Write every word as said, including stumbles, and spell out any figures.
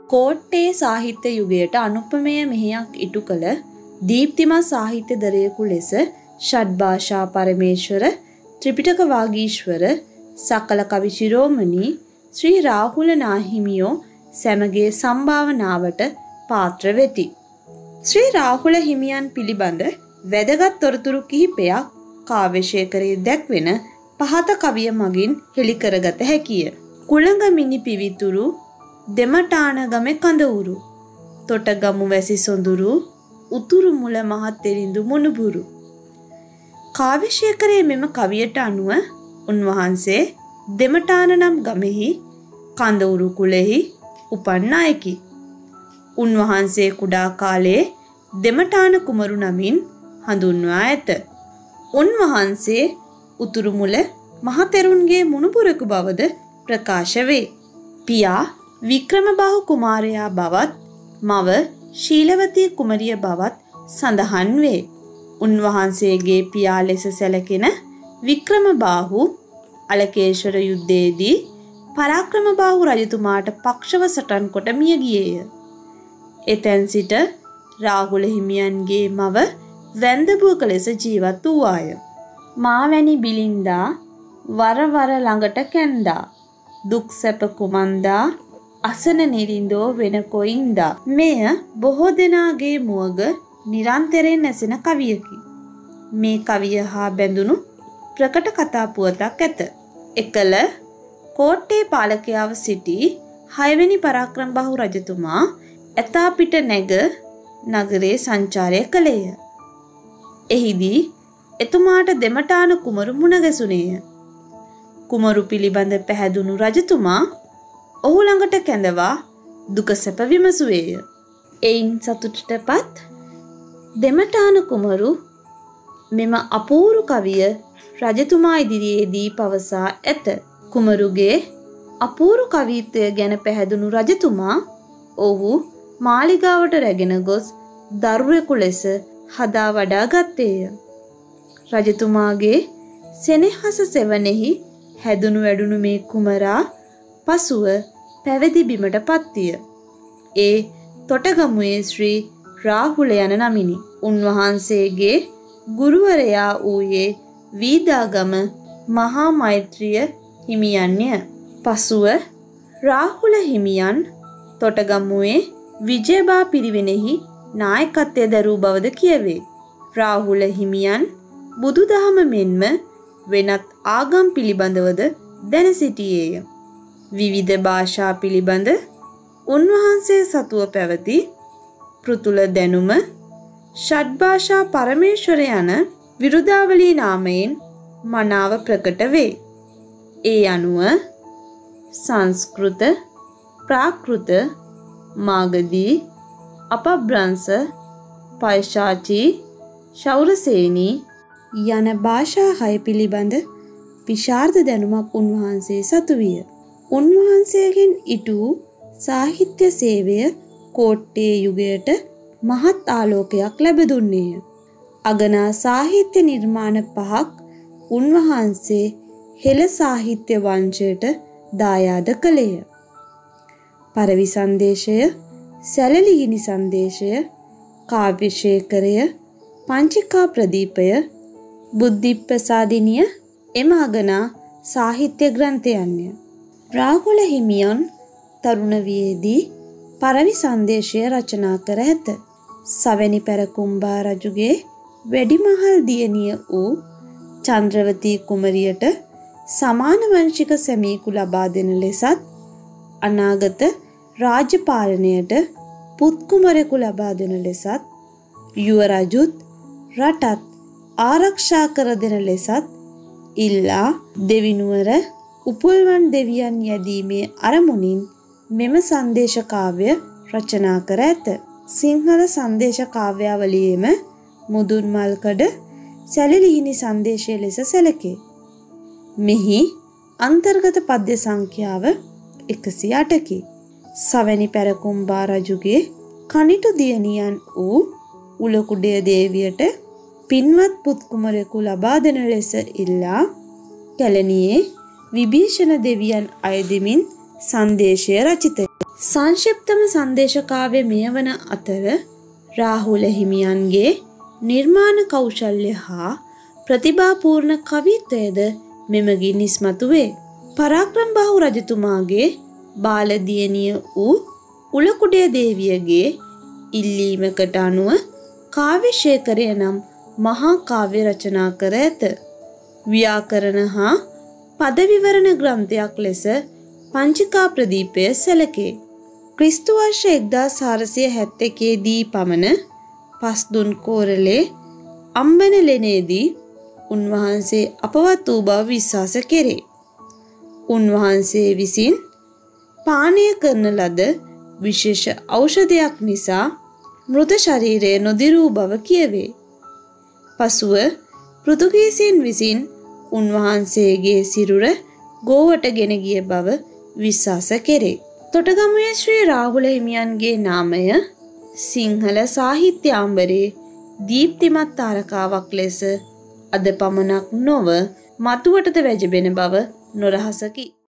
කෝට්ටේ සාහිත්‍ය යුගයට අනුපමේය මෙහෙයක් ඉටු කළ දීප්තිමත් සාහිත්‍ය දරයෙකු ලෙස ෂඩ්භාෂා පරමේශ්වර, ත්‍රිපිටක වාගීශ්වර, සකල කවි ශිරෝමණී ශ්‍රී රාහුල නාහිමියෝ සැමගේ සම්භාවනාවට පාත්‍ර වෙති. ශ්‍රී රාහුල හිමියන් පිළිබඳ වැදගත් තොරතුරු කිහිපයක් කාව්‍යශේඛරයේ දැක්වෙන පහත කවිය මගින් හෙළි කරගත හැකිය. කුළඟ මිනි පිවිතුරු, දෙමටානගම කඳවුරු, තොටගමු වැසි සොඳුරු, උතුරු මුල මහත් එරිඳු මුණුබුරු. කාව්‍යශේඛරයේ මෙම කවියට අනුව උන්වහන්සේ දෙමටාන නම් ගමෙහි කඳවුරු කුලෙහි උපන් අයෙකි. උන්වහන්සේ කුඩා කාලයේ දෙමටාන කුමරු නමින් හඳුන්වා ඇත. උන්වහන්සේ උතුරු මුල මහතෙරුන්ගේ මුණුබුරෙකු බවද ප්‍රකාශ වේ. පියා වික්‍රමබාහු කුමාරයා බවත් මව ශීලවතී කුමරිය බවත් සඳහන් වේ. උන්වහන්සේගේ පියා ලෙස සැලකෙන වික්‍රමබාහු අලකේශ්වර යුද්ධයේදී පරාක්‍රමබාහු රජතුමාට පක්ෂව සටන් කොට මිය ගියේය. එතැන් සිට රාහුල හිමියන්ගේ මව වැන්දඹුවක ලෙස ජීවත් වූවාය. මාවැනි බිලින්දා වර වර ළඟට කැන්දා, දුක් සැප කුමන්දා අසන නිරින්දෝ වෙන කොයින්දා. මෙය බොහෝ දෙනාගේ මුවග නිරන්තරයෙන් ඇසෙන කවියකි. මේ කවිය හා බැඳුණු ප්‍රකට කතා පුවතක් ඇත. එකල කෝට්ටේ පාලකයාව සිටි හයවෙනි පරාක්‍රමබාහු රජතුමා ඇතාපිට නැග නගරේ සංචාරය කළේය. එහිදී එතුමාට දෙමටාන කුමරු මුණ ගැසුණේය. කුමරු පිළිබඳ පැහැදුණු රජතුමා ඔහු ළඟට කැඳවා දුක සැප විමසුවේය. එයින් සතුටටපත් දෙමටාන කුමරු මෙම අපූරු කවිය රජතුමා ඉදිරියේදී පවසා ඇත. කුමරුගේ අපූරු කවිත්වය ගැන පැහැදුණු රජතුමා ඔහු මාලිගාවට රැගෙන ගොස් දරුවෙකු ලෙස හදා වඩා ගත්තේය. රජතුමාගේ සෙනෙහස සෙවණෙහි හැදුණු වැඩුණු මේ කුමරා පසුව පැවිදි බිමට පත්විය. ඒ තොටගමුවේ ශ්‍රී රාහුල යන නමිනි. උන්වහන්සේගේ ගුරුවරයා වූයේ වීදාගම මහා මෛත්‍රිය හිමියන්ය. පසුව රාහුල හිමියන් තොටගමුවේ විජයබා පිරිවෙනෙහි නායකත්වය දරූ බවද කියවේ. රාහුල හිමියන් බුදුදහම මෙන්ම වෙනත් ආගම් පිළිබඳවද දැන සිටියේය. විවිධ භාෂා පිළිබඳ උන්වහන්සේ සතුව පැවති පෘතුල දැනුම ෂඩ්භාෂා පරමේශ්වර යන විරුදාවලී නාමයෙන් මනාව ප්‍රකට වේ. ඒ අනුව සංස්කෘත, ප්‍රාකෘත, මාගධී, අපභ්‍රංශ, පෛශාචී, ශෞරසේනී යන භාෂා හය පිළිබඳ විශාරද දැනුමක් උන්වහන්සේ සතු විය. උන්වහන්සේගෙන් ඉටු සාහිත්‍ය සේවය කෝට්ටේ යුගයට මහත් ආලෝකයක් ලැබ දුන්නේය. අගනා සාහිත්‍ය නිර්මාණ පහක් උන්වහන්සේ හෙළ සාහිත්‍ය වංශයට දායාද කළේය. පරවි සංදේශය, සැලලිහිණි සංදේශය, කාව්‍යශේඛරය, පංචිකා ප්‍රදීපය, බුද්ධිප්‍රසාදිනිය එම අගනා සාහිත්‍ය ග්‍රන්ථයන්ය. රාහුල හිමියන් තරුණ වියේදී පරවි සංදේශය රචනා කර ඇත. සවැනි පැරකුම්බා රජුගේ වැඩිමහල් දියණිය වූ චන්ද්‍රවතී කුමරියට සමාන වංශික සැමියෙකු ලබා දෙන ලෙසත් අනාගත රාජ්‍ය පාලනයට පුත් කුමරෙකු ලබා දෙන ලෙසත් යුව රජුත් රටත් ආරක්ෂා කර දෙන ලෙසත් ඉල්ලා දෙවිනුවර උපුල්වන් දෙවියන් යැදීමේ අරමුණින් මෙම සංදේශ කාව්‍ය රචනා කර ඇත. සිංහල සංදේශ කාව්‍යාවලියේම මුදුන්මල්කඩ සැලලිහිණි සංදේශය ලෙස සැලකේ. මෙහි අන්තර්ගත පද්‍ය සංඛ්‍යාව එකසිය අටකි. සවැනි පැරකුම්බා රජුගේ කනිටු දියණියන් වූ උලකුඩය දේවියට පින්වත් පුත් කුමරෙකු ලබා දෙන ලෙස ඉල්ලා කැලණියේ විභීෂණ දෙවියන් අයදිමින් සංදේශය රචිතය. සංක්ෂිප්තම සංදේශ කාව්‍ය මෙයවන අතර රාහුල හිමියන්ගේ නිර්මාණ කෞශල්‍ය හා ප්‍රතිභාපූර්ණ කවිත්වයද මෙමගින් ඉස්මතු වේ. පරාක්‍රමබාහු රජතුමාගේ බාල දියණිය වූ උලකුඩේ දේවියගේ ඉල්ලීමකට අනුව කාව්‍ය ශේඛරය නම් මහා කාව්‍ය රචනා කර ඇත. ව්‍යාකරණ හා පද විවරණ ග්‍රන්ථයක් ලෙස පංචිකා ප්‍රදීපය සැලකේ. ක්‍රිස්තු වර්ෂ එක්දාස් හාරසිය හැත්තෑ දී පමණ පස්දුන් කෝරළේ අම්බනලෙනේදී උන්වහන්සේ අපවත් වූ බව විශ්වාස කෙරේ. උන්වහන්සේ විසින් පානය කරන ලද විශේෂ ඖෂධයක් නිසා මෘත ශරීරය නොදිරූ බව කියවේ. පසුව පෘතුගීසීන් විසින් උන්වහන්සේගේ සිරුර ගෝවට ගෙන ගිය බව විශ්වාස කෙරේ. තොටගමුවේ ශ්‍රී රාහුල හිමියන්ගේ නාමය සිංහල සාහිත්‍ය අම්බරේ දීප්තිමත් තාරකාවක් ලෙස අද පමණක් නොව මතුවටද වැජබෙන බව නොරහසකි.